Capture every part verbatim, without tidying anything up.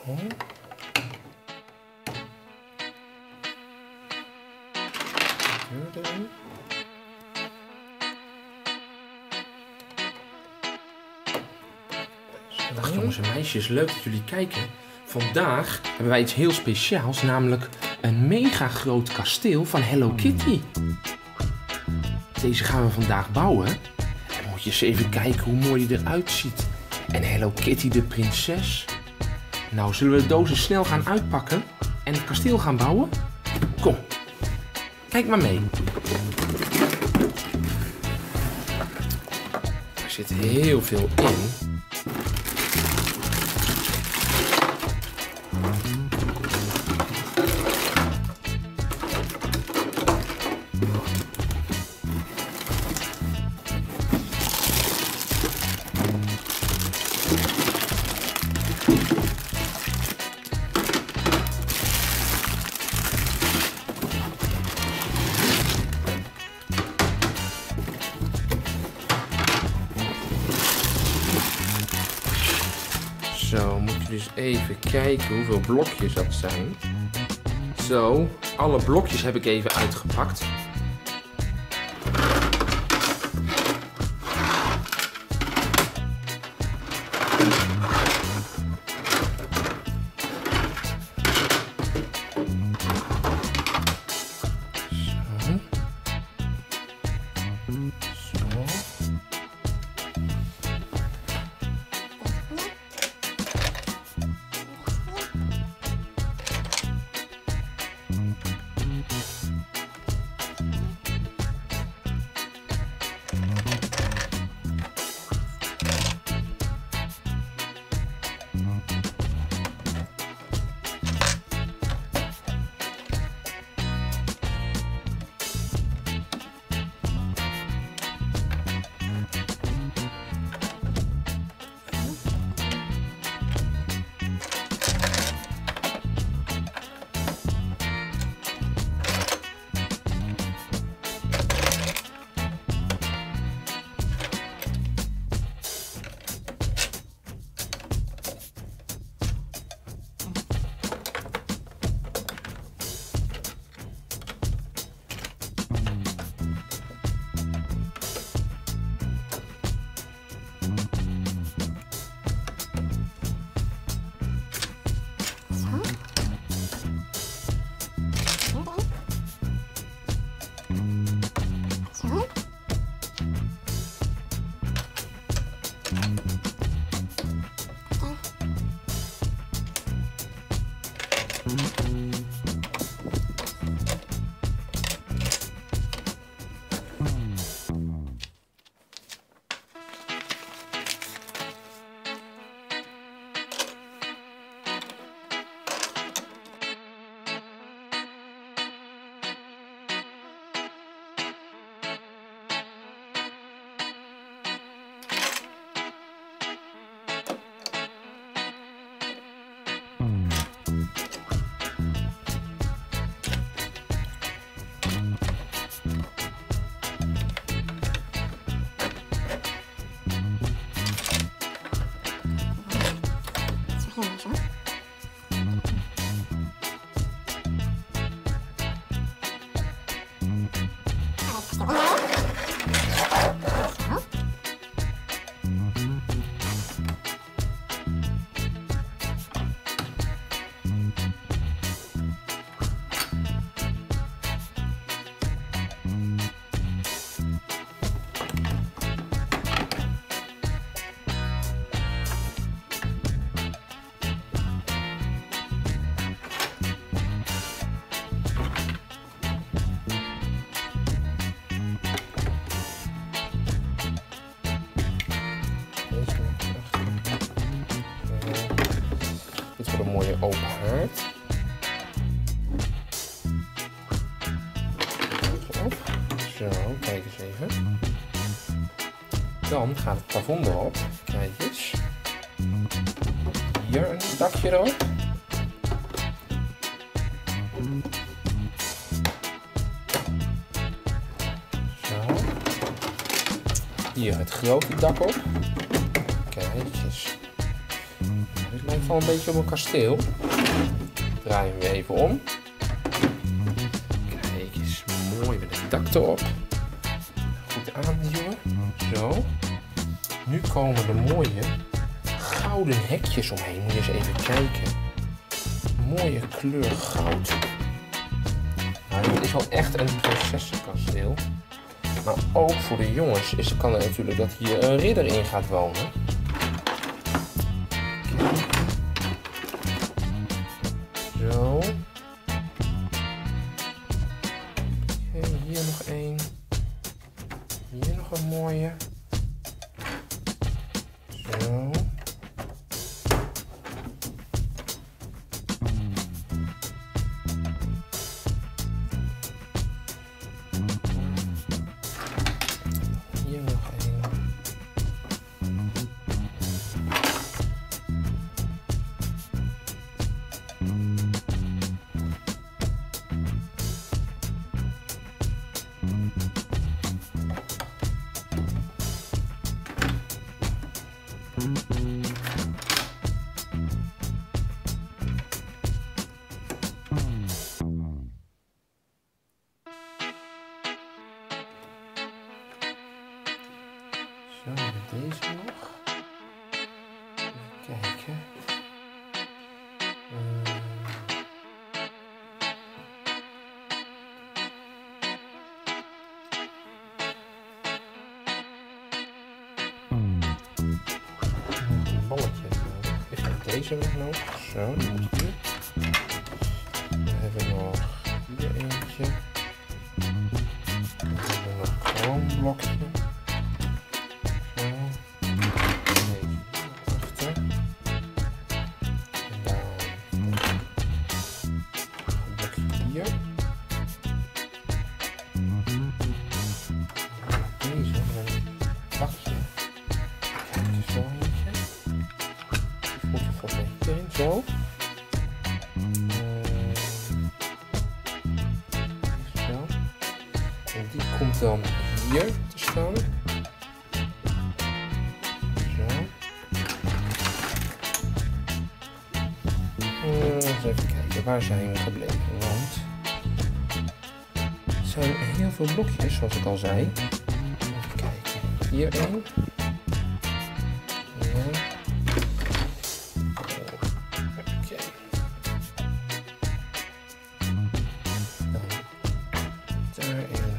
Dag jongens en meisjes, leuk dat jullie kijken. Vandaag hebben wij iets heel speciaals, namelijk een mega groot kasteel van Hello Kitty. Deze gaan we vandaag bouwen. En moet je eens even kijken hoe mooi die eruit ziet. En Hello Kitty de prinses. Nou, zullen we de dozen snel gaan uitpakken en het kasteel gaan bouwen? Kom, kijk maar mee. Er zit heel veel in. Zo, moet je dus even kijken hoeveel blokjes dat zijn. Zo, alle blokjes heb ik even uitgepakt. Zo. Zo. Dit wordt een mooie open haard. Zo, kijk eens even. Dan gaat het plafond erop. Kijk eens. Hier een dakje erop. Zo. Hier het grote dak op. Kijk eens. lijkt wel een beetje op een kasteel. Draai hem weer even om. Kijk eens, mooi met het dak erop. Goed aanduwen. Zo. Nu komen de mooie gouden hekjes omheen. Moet je eens even kijken. Mooie kleur goud. Nou, dit is wel echt een prinsessenkasteel. Maar ook voor de jongens is, kan er natuurlijk dat hier een ridder in gaat wonen. Zo. Okay, hier nog één. Hier nog een mooie. Zo. Hier nog één. Zo, deze nog. Even kijken. Uh... Een balletje nodig. Ik heb deze nog nodig. Zo, die moet hier. Dan hebben we nog hier eentje. Dan hebben we nog een gewoon blokje. Deze met een bakje. Kijk, er zo eentje. Die moet er volgens mij hierin, zo. Uh, zo. En die komt dan hier te staan. Zo. Uh, eens even kijken, waar zijn we gebleven? Want het zijn heel veel blokjes, zoals ik al zei. Even kijken. Hier één. Ja. Oké. Dan daarin.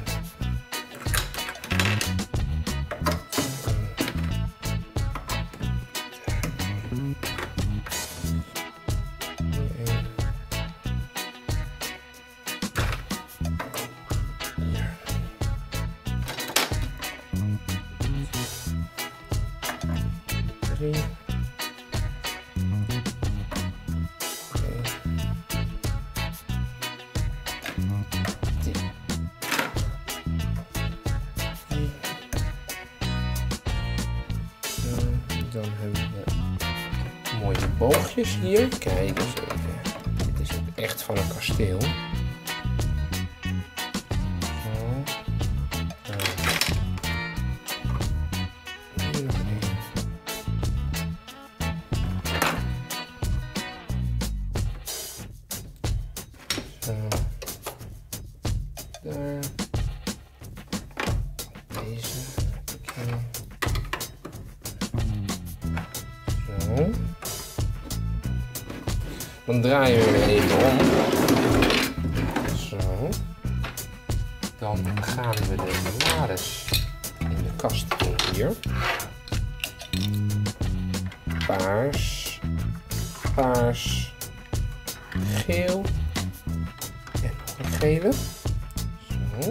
Drie. Okay. Die. Die. Zo, dan hebben we mooie boogjes hier. Kijk eens even. Dit is ook echt van een kasteel. Zo. Daar. Deze. Okay. Zo. Dan draaien we weer even om. Zo. Dan gaan we de lades in de kast doen hier. Paars. Paars. Geel. En nog een gele. Zo.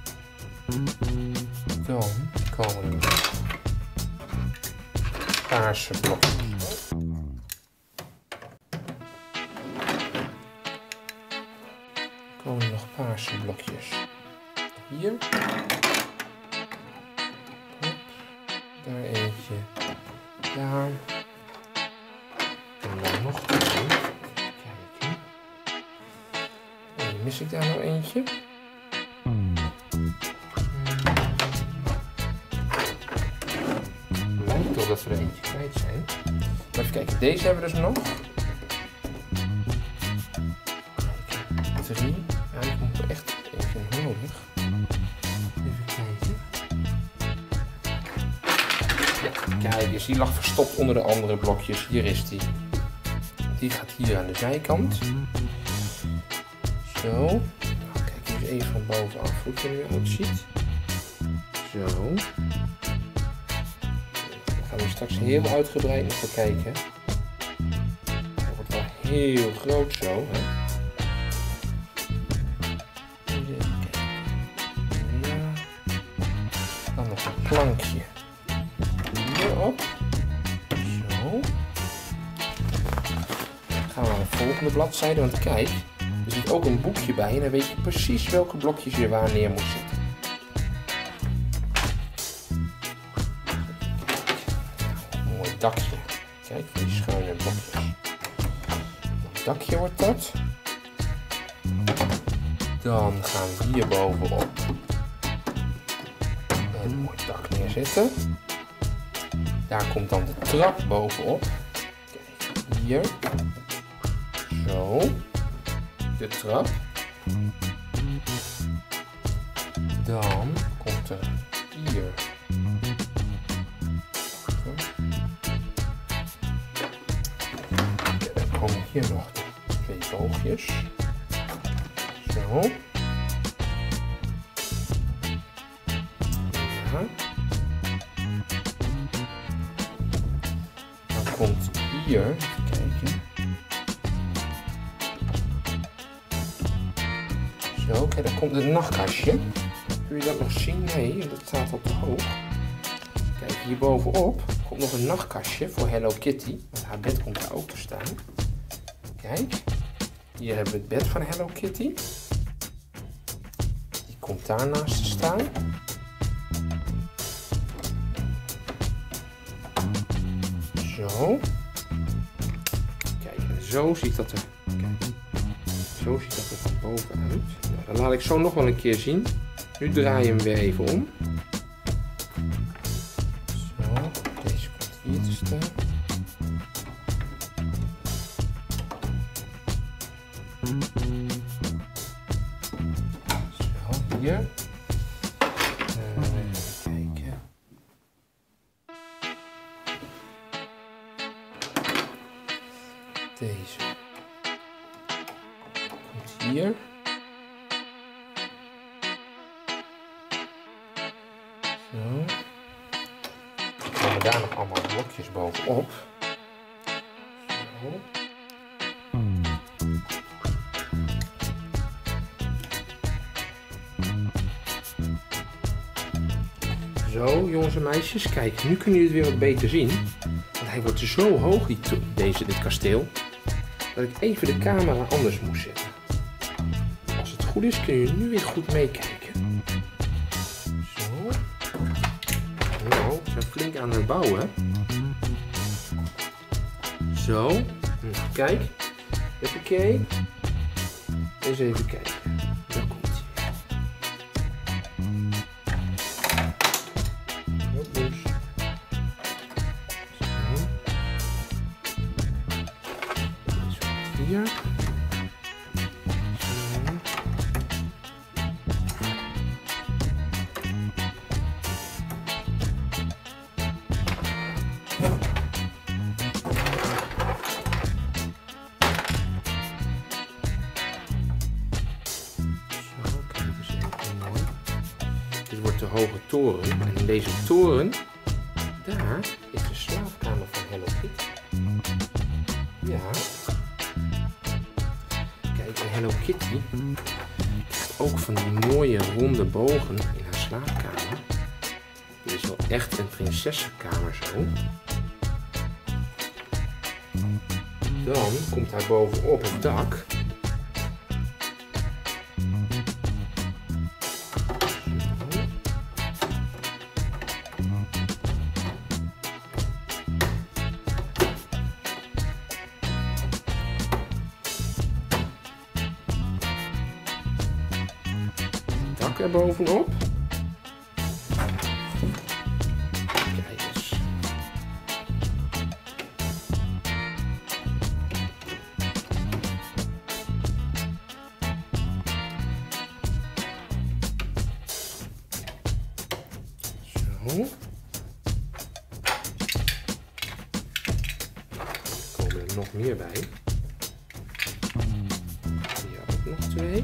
Dan komen er paarse blokjes. Komen er nog paarse blokjes. Hier. Hop. Daar eentje. Daar. En dan nog één. Kijken. En mis ik daar nou eentje? Lijkt wel dat we er eentje kwijt zijn. Even kijken, deze hebben we dus nog. Drie. Ja, ik moet er echt even nodig. Even kijken. Ja, kijk eens, die lag verstopt onder de andere blokjes. Hier is die. Die gaat hier aan de zijkant. Zo. Nou, kijk eens even van bovenaf hoe het er nu uitziet. Zo. Dan gaan we straks heel uitgebreid nog bekijken. Hij wordt wel heel groot zo. Hè? Ja. Dan nog een plankje hierop. Zo. Dan gaan we naar de volgende bladzijde, want kijk, er zit ook een boekje bij en dan weet je precies welke blokjes je waar neer moet zetten. Dakje. Kijk, die schuine blokjes. Een dakje wordt dat. Dan gaan we hier bovenop een mooi dak neerzetten. Daar komt dan de trap bovenop. Kijk, hier. Zo. De trap. Dan komt er hier. Komen hier nog twee boogjes. Zo. Ja. Dan komt hier, even kijken. Zo, kijk, dan komt het nachtkastje. Kun je dat nog zien? Nee, dat staat al te hoog. Kijk, hier bovenop komt nog een nachtkastje voor Hello Kitty. Want haar bed komt daar ook te staan. Kijk, hier hebben we het bed van Hello Kitty. Die komt daarnaast te staan. Zo. Kijk, en zo ziet dat er, kijk, zo ziet dat er van bovenuit. Nou, dat laat ik zo nog wel een keer zien. Nu draai je hem weer even om. Zo, deze komt hier te staan. Zo, hier. Uh, even kijken. Deze komt hier. Zo. Dan komen daar nog allemaal blokjes bovenop. Zo. Zo, jongens en meisjes, kijk, nu kunnen jullie het weer wat beter zien. Want hij wordt zo hoog, die, deze, dit kasteel, dat ik even de camera anders moest zetten. Als het goed is, kun je nu weer goed meekijken. Zo. Nou, we zijn flink aan het bouwen. Zo. Nou, kijk. Even kijken. Eens even kijken. Daar komt hij. Dus. Zo. Deze hier. Zo. Dit wordt de hoge toren en in deze toren, daar is de slaapkamer van Hello Kitty. Ja. Kijk, en Hello Kitty krijgt ook van die mooie ronde bogen in haar slaapkamer. Dit is wel echt een prinsessenkamer zo. Dan komt daar bovenop het dak. Dak er bovenop. Kijk eens. Er komen er nog meer bij. Hier ook nog twee.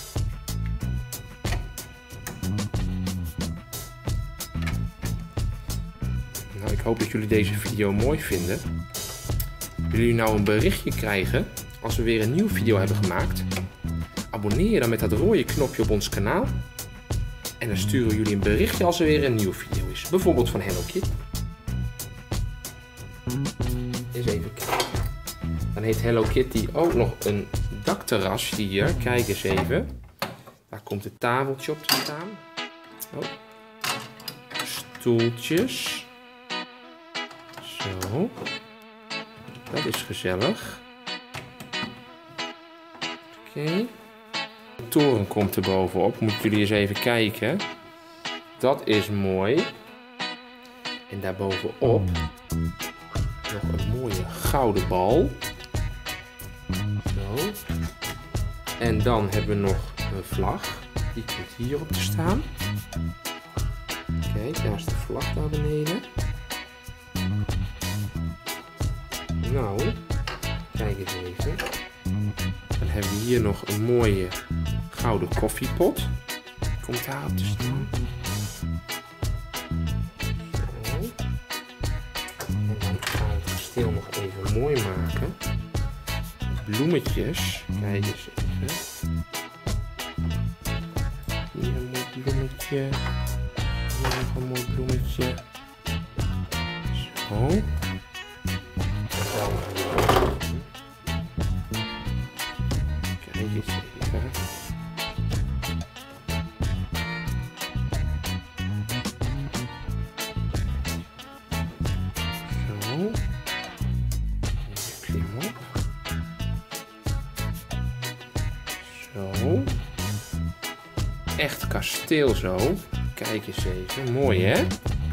Nou, ik hoop dat jullie deze video mooi vinden. Willen jullie nou een berichtje krijgen als we weer een nieuwe video hebben gemaakt? Abonneer je dan met dat rode knopje op ons kanaal. En dan sturen jullie een berichtje als er weer een nieuwe video is. Bijvoorbeeld van Hello Kitty. Eens even kijken. Dan heeft Hello Kitty ook nog een dakterras hier. Kijk eens even. Daar komt het tafeltje op te staan. Oh. Stoeltjes. Zo. Dat is gezellig. Oké. Okay. De toren komt er bovenop. Moeten jullie eens even kijken. Dat is mooi. En daarbovenop nog een mooie gouden bal. Zo. En dan hebben we nog een vlag. Die komt hierop te staan. Kijk, daar is de vlag daar beneden. Nou, kijk eens even. Dan hebben we hier nog een mooie gouden koffiepot. Komt daar op te staan. Zo. En dan gaan we het kasteel nog even mooi maken. Bloemetjes. Kijk eens even. Hier een mooi bloemetje. Hier nog een mooi bloemetje. Zo. Kijk eens even. Zo. Even klim op. Zo. Echt kasteel zo. Kijk eens even. Mooi hè?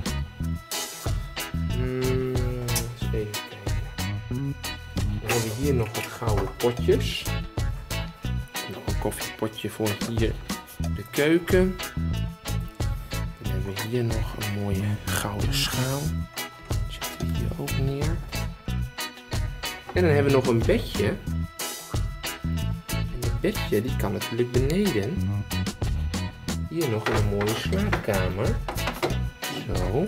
Hmm, eens even kijken. Dan hebben we hier nog wat gouden potjes. Nog een koffiepotje voor hier de keuken. Dan hebben we hier nog een mooie gouden schaal. Die zetten we hier ook neer. En dan hebben we nog een bedje. En het bedje die kan natuurlijk beneden. Hier nog een mooie slaapkamer. Zo.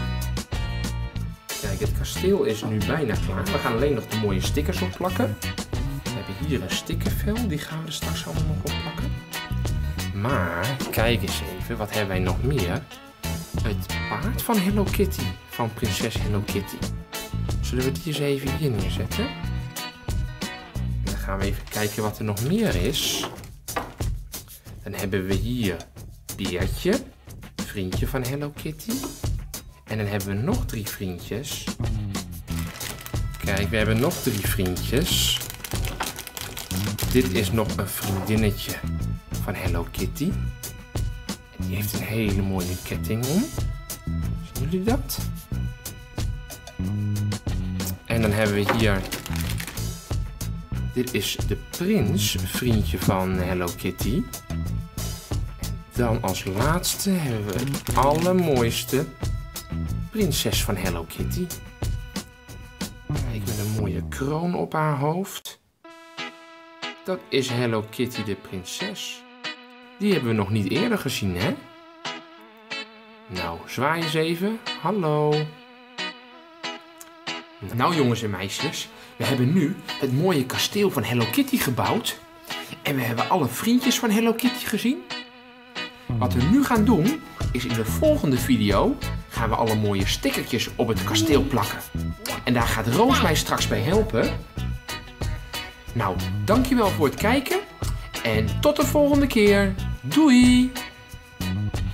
Kijk, het kasteel is nu bijna klaar. We gaan alleen nog de mooie stickers opplakken. We hebben hier een stickervel, die gaan we er straks allemaal nog opplakken. Maar, kijk eens even, wat hebben wij nog meer? Het paard van Hello Kitty, van prinses Hello Kitty. Zullen we die eens even hier neerzetten? En dan gaan we even kijken wat er nog meer is. Dan hebben we hier Beertje, vriendje van Hello Kitty. En dan hebben we nog drie vriendjes. Kijk, we hebben nog drie vriendjes. Dit is nog een vriendinnetje van Hello Kitty. En die heeft een hele mooie ketting om. Zien jullie dat? En dan hebben we hier... Dit is de prins, vriendje van Hello Kitty. Dan als laatste hebben we het allermooiste prinses van Hello Kitty. Kijk, met een mooie kroon op haar hoofd. Dat is Hello Kitty de prinses. Die hebben we nog niet eerder gezien, hè? Nou, zwaai eens even. Hallo. Nou jongens en meisjes, we hebben nu het mooie kasteel van Hello Kitty gebouwd. En we hebben alle vriendjes van Hello Kitty gezien. Wat we nu gaan doen, is in de volgende video gaan we alle mooie stickertjes op het kasteel plakken. En daar gaat Roos mij straks bij helpen. Nou, dankjewel voor het kijken. En tot de volgende keer. Doei!